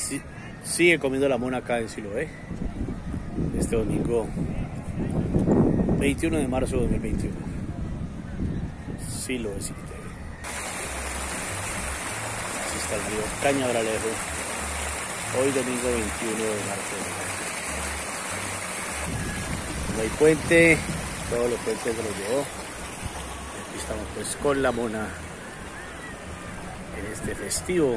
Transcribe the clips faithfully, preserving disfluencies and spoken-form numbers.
Sí, sigue comiendo la mona acá en Siloé. Este domingo veintiuno de marzo de dos mil veintiuno. Siloé City T V. Así está el río Cañabralejo. Hoy domingo veintiuno de marzo. No hay puente, todos los puentes se los llevó. Aquí estamos pues con la mona en este festivo.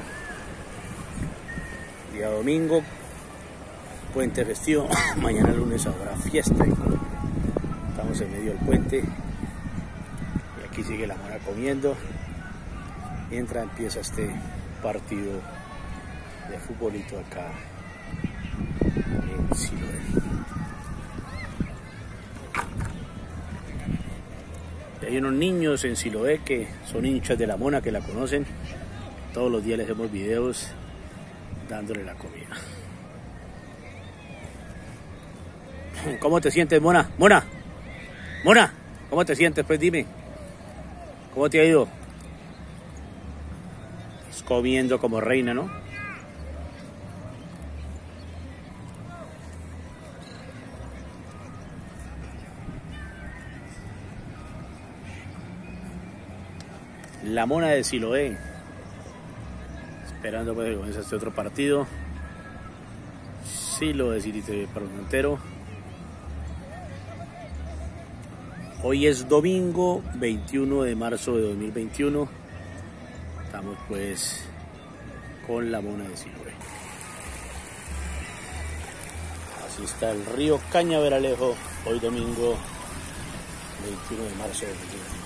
Día domingo, puente festivo. Mañana lunes habrá fiesta. Estamos en medio del puente. Y aquí sigue la mona comiendo. Mientras empieza este partido de futbolito acá en Siloé. Hay unos niños en Siloé que son hinchas de la mona, que la conocen. Todos los días les hacemos videos dándole la comida. ¿Cómo te sientes, mona? Mona, mona, ¿cómo te sientes? Pues dime, ¿cómo te ha ido? Estás comiendo como reina, ¿no? La mona de Siloé, esperando pues que comience este otro partido. Siloé City T V para el mundo entero. Hoy es domingo veintiuno de marzo de dos mil veintiuno. Estamos pues con la mona de Siloé. Así está el río Cañabralejo. Hoy domingo veintiuno de marzo de dos mil veintiuno.